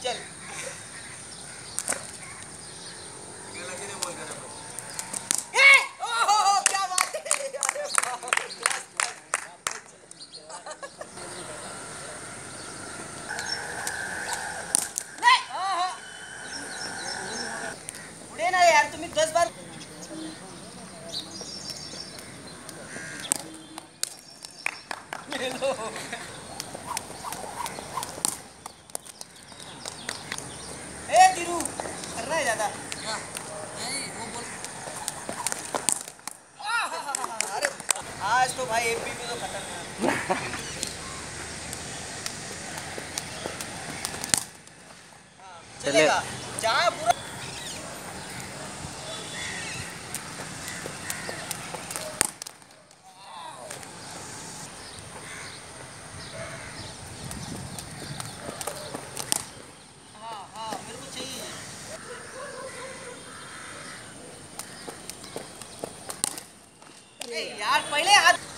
चल क्या बात है। उड़े ना यार, तुम्हें 10 बार ए धीरू कर रहा है ज्यादा। अरे आज तो भाई एपी में तो खतरनाक चलेगा जहाँ पूरा। हाँ मेरे को चाहिए यार, पहले हाथ